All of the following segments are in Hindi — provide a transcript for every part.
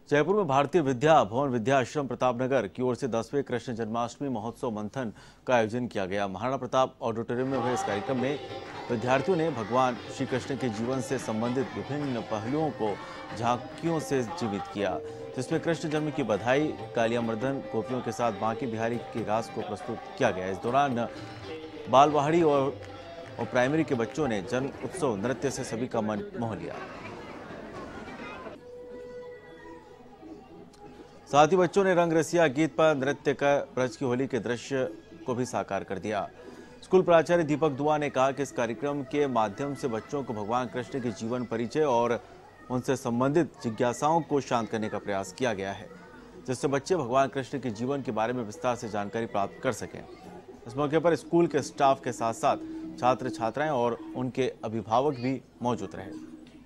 जयपुर में भारतीय विद्या भवन विद्याश्रम प्रतापनगर की ओर से 10वें कृष्ण जन्माष्टमी महोत्सव मंथन का आयोजन किया गया। महाराणा प्रताप ऑडिटोरियम में हुए इस कार्यक्रम में विद्यार्थियों ने भगवान श्री कृष्ण के जीवन से संबंधित विभिन्न पहलुओं को झांकियों से जीवित किया, जिसमें कृष्ण जन्म की बधाई, कालियामर्दन, गोपियों के साथ बांके बिहारी की रास को प्रस्तुत किया गया। इस दौरान बालवाड़ी और प्राइमरी के बच्चों ने जन्म उत्सव नृत्य से सभी का मन मोह लिया। साथ ही बच्चों ने रंग रसिया गीत पर नृत्य कर ब्रज की होली के दृश्य को भी साकार कर दिया। स्कूल प्राचार्य दीपक दुआ ने कहा कि इस कार्यक्रम के माध्यम से बच्चों को भगवान कृष्ण के जीवन परिचय और उनसे संबंधित जिज्ञासाओं को शांत करने का प्रयास किया गया है, जिससे बच्चे भगवान कृष्ण के जीवन के बारे में विस्तार से जानकारी प्राप्त कर सकें। इस मौके पर स्कूल के स्टाफ के साथ साथ छात्र छात्राएं और उनके अभिभावक भी मौजूद रहे।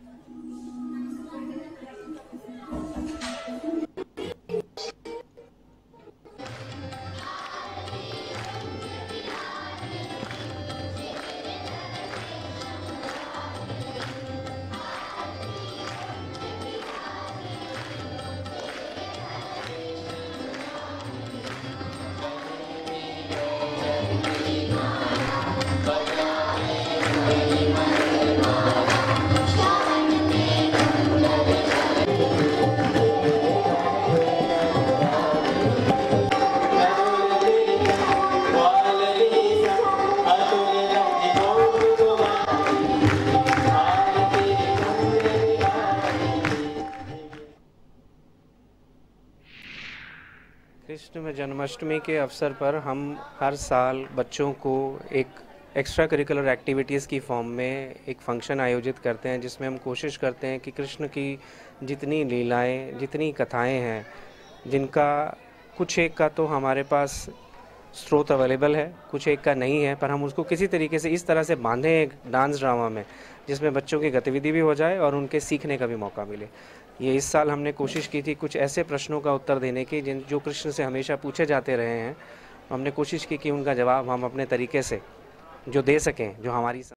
कृष्ण जन्माष्टमी के अवसर पर हम हर साल बच्चों को एक एक्स्ट्रा करिकुलर एक्टिविटीज़ की फॉर्म में एक फंक्शन आयोजित करते हैं, जिसमें हम कोशिश करते हैं कि कृष्ण की जितनी लीलाएं, जितनी कथाएं हैं, जिनका कुछ एक का तो हमारे पास स्रोत अवेलेबल है, कुछ एक का नहीं है, पर हम उसको किसी तरीके से इस तरह से बांधें एक डांस ड्रामा में, जिसमें बच्चों की गतिविधि भी हो जाए और उनके सीखने का भी मौका मिले। ये इस साल हमने कोशिश की थी कुछ ऐसे प्रश्नों का उत्तर देने की जो कृष्ण से हमेशा पूछे जाते रहे हैं। हमने कोशिश की कि उनका जवाब हम अपने तरीके से जो दे सकें, जो हमारी